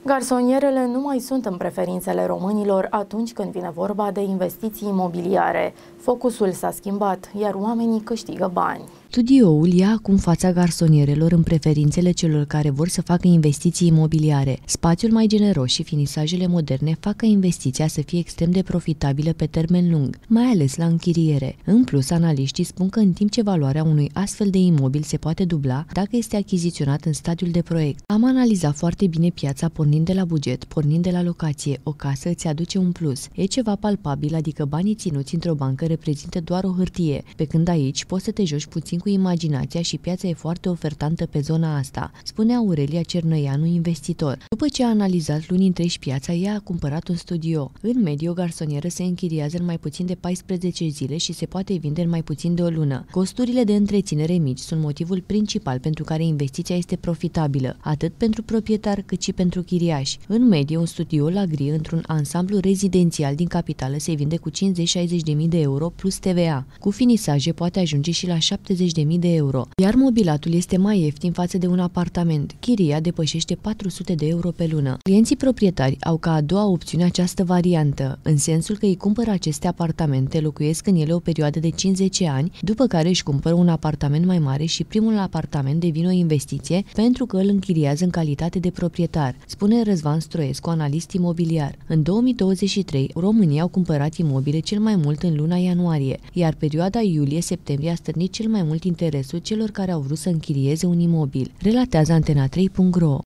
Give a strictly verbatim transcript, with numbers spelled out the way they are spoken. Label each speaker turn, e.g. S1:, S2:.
S1: Garsonierele nu mai sunt în preferințele românilor atunci când vine vorba de investiții imobiliare. Focusul s-a schimbat, iar oamenii câștigă bani.
S2: Studioul ia acum fața garsonierelor în preferințele celor care vor să facă investiții imobiliare. Spațiul mai generos și finisajele moderne fac ca investiția să fie extrem de profitabilă pe termen lung, mai ales la închiriere. În plus, analiștii spun că în timp ce valoarea unui astfel de imobil se poate dubla dacă este achiziționat în stadiul de proiect. Am analizat foarte bine piața pornind de la buget, pornind de la locație. O casă îți aduce un plus. E ceva palpabil, adică banii ținuți într-o bancă reprezintă doar o hârtie, pe când aici poți să te joci puțin cu imaginația și piața e foarte ofertantă pe zona asta, spune Aurelia Cernăianu, investitor. După ce a analizat luni întregi piața, ea a cumpărat un studio. În medie, o garsonieră se închiriază în mai puțin de paisprezece zile și se poate vinde în mai puțin de o lună. Costurile de întreținere mici sunt motivul principal pentru care investiția este profitabilă, atât pentru proprietar cât și pentru chiriași. În medie, un studio la gri într-un ansamblu rezidențial din capitală se vinde cu cincizeci șaizeci de mii de euro plus T V A. Cu finisaje poate ajunge și la șaptezeci de mii de euro, iar mobilatul este mai ieftin față de un apartament. Chiria depășește patru sute de euro pe lună. Clienții proprietari au ca a doua opțiune această variantă, în sensul că îi cumpără aceste apartamente, locuiesc în ele o perioadă de cinci zece ani, după care își cumpără un apartament mai mare și primul apartament devine o investiție pentru că îl închiriază în calitate de proprietar, spune Răzvan Stroescu, analist imobiliar. În două mii douăzeci și trei, România au cumpărat imobile cel mai mult în luna ianuarie, iar perioada iulie-septembrie a stârnit cel mai mult interesul celor care au vrut să închirieze un imobil, relatează Antena trei punct ro.